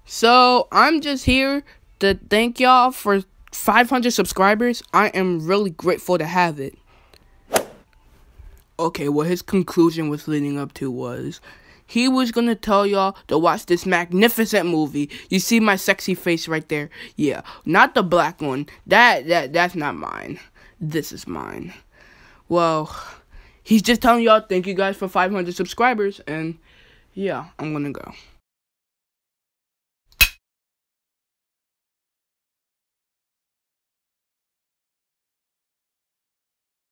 So I'm just here to thank y'all for 500 subscribers. I am really grateful to have it. Okay, what his conclusion was leading up to was he was gonna tell y'all to watch this magnificent movie. You see my sexy face right there? Yeah, not the black one. That's not mine. This is mine. Well, he's just telling y'all thank you guys for 500 subscribers, and yeah, I'm gonna go.